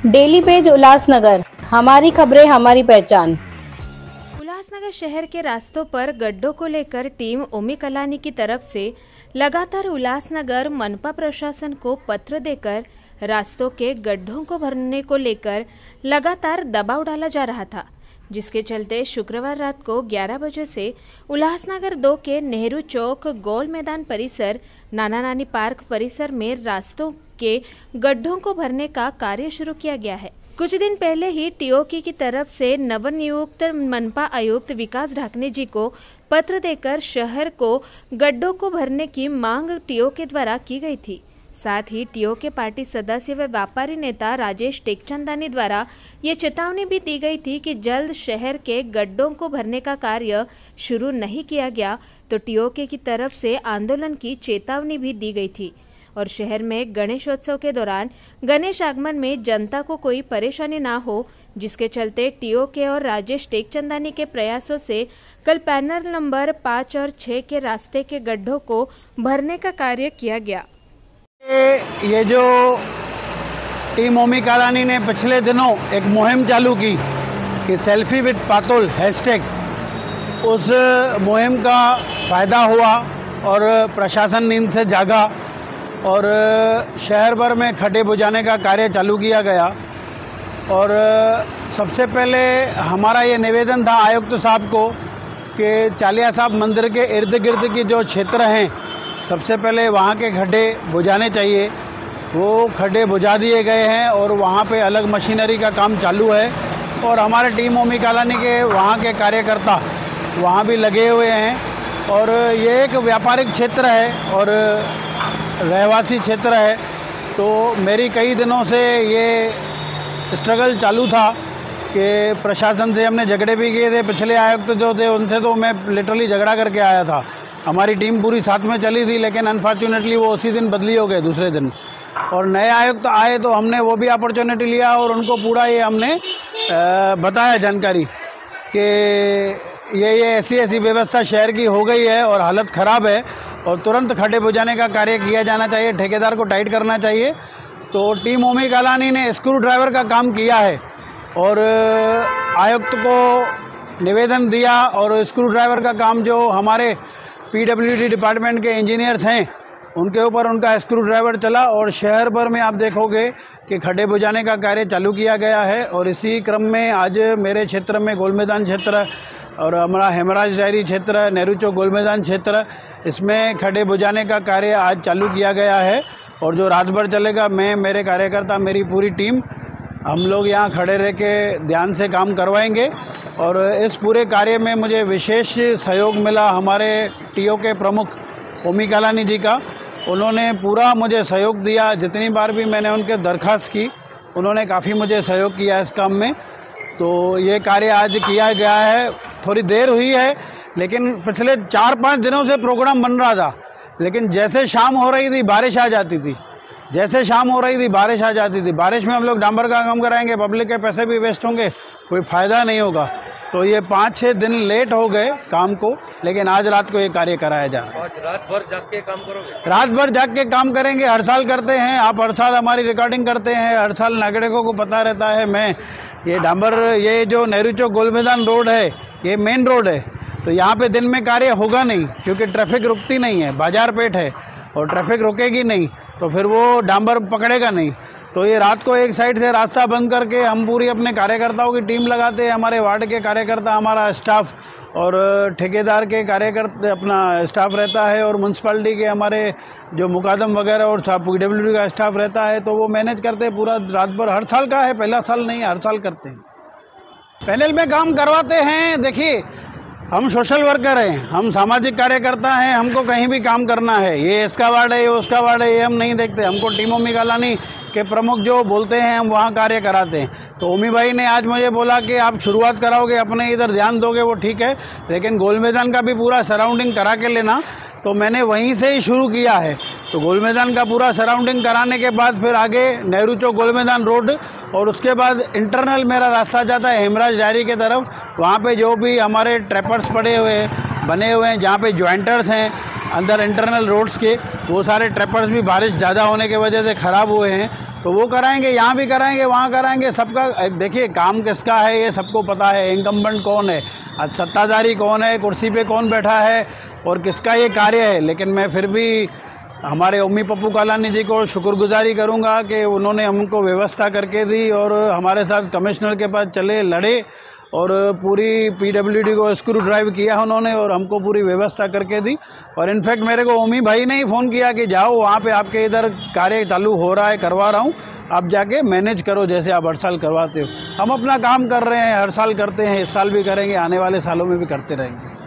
Daily page Ulhasnagar, हमारी खबरें हमारी पहचान। उल्लासनगर शहर के रास्तों पर गड्ढों को लेकर टीम ओमी कलानी की तरफ से लगातार उल्लासनगर मनपा प्रशासन को पत्र देकर रास्तों के गड्ढों को भरने को लेकर लगातार दबाव डाला जा रहा था, जिसके चलते शुक्रवार रात को 11 बजे से उल्लासनगर 2 के नेहरू चौक, गोल मैदान परिसर, नाना नानी पार्क परिसर में रास्तों के गड्ढों को भरने का कार्य शुरू किया गया है। कुछ दिन पहले ही टीओके की तरफ से नवनियुक्त मनपा आयुक्त विकास ढाकने जी को पत्र देकर शहर को गड्ढों को भरने की मांग टीओके द्वारा की गई थी। साथ ही टीओके पार्टी सदस्य व व्यापारी नेता राजेश टेकचंदानी द्वारा ये चेतावनी भी दी गई थी कि जल्द शहर के गड्ढों को भरने का कार्य शुरू नहीं किया गया तो टीओके की तरफ से आंदोलन की चेतावनी भी दी गई थी और शहर में गणेशोत्सव के दौरान गणेश आगमन में जनता को कोई परेशानी ना हो, जिसके चलते टीओके और राजेश टेकचंदानी के प्रयासों से कल पैनल नंबर 5 और 6 के रास्ते के गड्ढों को भरने का कार्य किया गया। ये जो टीम ओमी कलानी ने पिछले दिनों एक मुहिम चालू की कि सेल्फी विद पातुल हैशटैग, उस मुहिम का फ़ायदा हुआ और प्रशासन नींद से जागा और शहर भर में खड्डे बुझाने का कार्य चालू किया गया। और सबसे पहले हमारा ये निवेदन था आयुक्त साहब को कि चालिया साहब मंदिर के इर्द गिर्द के जो क्षेत्र हैं, सबसे पहले वहाँ के खड्डे बुझाने चाहिए। वो खड्डे बुझा दिए गए हैं और वहाँ पे अलग मशीनरी का काम चालू है और हमारे टीम ओमी कलानी के वहाँ के कार्यकर्ता वहाँ भी लगे हुए हैं। और ये एक व्यापारिक क्षेत्र है और रहवासी क्षेत्र है, तो मेरी कई दिनों से ये स्ट्रगल चालू था कि प्रशासन से हमने झगड़े भी किए थे। पिछले आयुक्त जो थे उनसे तो मैं लिटरली झगड़ा करके आया था। हमारी टीम पूरी साथ में चली थी, लेकिन अनफॉर्चुनेटली वो उसी दिन बदली हो गए दूसरे दिन। और नए आयुक्त आए तो हमने वो भी अपॉर्चुनिटी लिया और उनको पूरा ये हमने बताया जानकारी कि ये ऐसी व्यवस्था शहर की हो गई है और हालत ख़राब है और तुरंत खड्डे बुझाने का कार्य किया जाना चाहिए, ठेकेदार को टाइट करना चाहिए। तो टीम ओमी कलानी ने स्क्रू ड्राइवर का काम किया है और आयुक्त को निवेदन दिया और स्क्रू ड्राइवर का काम जो हमारे पीडब्ल्यूडी डिपार्टमेंट के इंजीनियर्स हैं उनके ऊपर उनका स्क्रू ड्राइवर चला और शहर भर में आप देखोगे कि खड्डे बुझाने का कार्य चालू किया गया है। और इसी क्रम में आज मेरे क्षेत्र में गोल मैदान क्षेत्र और हमारा हेमराज डायरी क्षेत्र, नेहरू चौक गोल मैदान क्षेत्र, इसमें खड्डे बुझाने का कार्य आज चालू किया गया है और जो रात भर चलेगा। मैं, मेरे कार्यकर्ता, मेरी पूरी टीम, हम लोग यहाँ खड़े रह के ध्यान से काम करवाएंगे। और इस पूरे कार्य में मुझे विशेष सहयोग मिला हमारे टीओके प्रमुख ओमी कलानी जी का। उन्होंने पूरा मुझे सहयोग दिया। जितनी बार भी मैंने उनके दरख्वास्त की, उन्होंने काफ़ी मुझे सहयोग किया इस काम में। तो ये कार्य आज किया गया है। थोड़ी देर हुई है, लेकिन पिछले 4-5 दिनों से प्रोग्राम बन रहा था, लेकिन जैसे शाम हो रही थी बारिश आ जाती थी, जैसे शाम हो रही थी बारिश आ जाती थी। बारिश में हम लोग डांबर का काम कराएंगे, पब्लिक के पैसे भी वेस्ट होंगे, कोई फ़ायदा नहीं होगा। तो ये 5-6 दिन लेट हो गए काम को, लेकिन आज रात को ये कार्य कराया जा रहा है। आज रात भर जाग के काम करोगे? रात भर जाग के काम करेंगे, हर साल करते हैं। आप हर साल हमारी रिकॉर्डिंग करते हैं, हर साल नागरिकों को पता रहता है। मैं ये डांबर, ये जो नेहरू चौक गोल मैदान रोड है, ये मेन रोड है, तो यहाँ पे दिन में कार्य होगा नहीं क्योंकि ट्रैफिक रुकती नहीं है, बाजार पेट है और ट्रैफिक रुकेगी नहीं तो फिर वो डांबर पकड़ेगा नहीं। तो ये रात को एक साइड से रास्ता बंद करके हम पूरी अपने कार्यकर्ताओं की टीम लगाते हैं। हमारे वार्ड के कार्यकर्ता, हमारा स्टाफ और ठेकेदार के कार्यकर्ता अपना स्टाफ रहता है और म्यूनसिपालिटी के हमारे जो मुकादम वगैरह और पीडब्ल्यूडी का स्टाफ रहता है, तो वो मैनेज करते हैं पूरा रात भर। हर साल का है, पहला साल नहीं, हर साल करते हैं। पैनल में काम करवाते हैं। देखिए, हम सोशल वर्कर हैं, हम सामाजिक कार्यकर्ता हैं, हमको कहीं भी काम करना है। ये इसका वार्ड है, ये उसका वार्ड है, ये हम नहीं देखते। हमको टीम ओमी कलानी के प्रमुख जो बोलते हैं हम वहाँ कार्य कराते हैं। तो ओमी भाई ने आज मुझे बोला कि आप शुरुआत कराओगे, अपने इधर ध्यान दोगे, वो ठीक है, लेकिन गोल मैदान का भी पूरा सराउंडिंग करा के लेना। तो मैंने वहीं से ही शुरू किया है। तो गोल मैदान का पूरा सराउंडिंग कराने के बाद फिर आगे नेहरू चौक गोल मैदान रोड और उसके बाद इंटरनल मेरा रास्ता जाता है हेमराज डायरी के तरफ। वहाँ पे जो भी हमारे ट्रैपर्स पड़े हुए बने हुए हैं, जहाँ पे ज्वाइंटर्स हैं, अंदर इंटरनल रोड्स के, वो सारे ट्रैपर्स भी बारिश ज़्यादा होने की वजह से ख़राब हुए हैं, तो वो कराएंगे, यहाँ भी कराएंगे, वहाँ कराएंगे। सबका देखिए काम किसका है ये सबको पता है, इनकम्बेंट कौन है, आज सत्ताधारी कौन है, कुर्सी पे कौन बैठा है और किसका ये कार्य है। लेकिन मैं फिर भी हमारे ओमी पप्पू कालानी जी को शुक्रगुजारी करूंगा कि उन्होंने हमको व्यवस्था करके दी और हमारे साथ कमिश्नर के पास चले, लड़े और पूरी पीडब्ल्यूडी को स्क्रू ड्राइव किया उन्होंने और हमको पूरी व्यवस्था करके दी। और इनफैक्ट मेरे को ओमी भाई ने ही फ़ोन किया कि जाओ वहाँ पे आपके इधर कार्य चालू हो रहा है, करवा रहा हूँ, आप जाके मैनेज करो जैसे आप हर साल करवाते हो। हम अपना काम कर रहे हैं, हर साल करते हैं, इस साल भी करेंगे, आने वाले सालों में भी करते रहेंगे।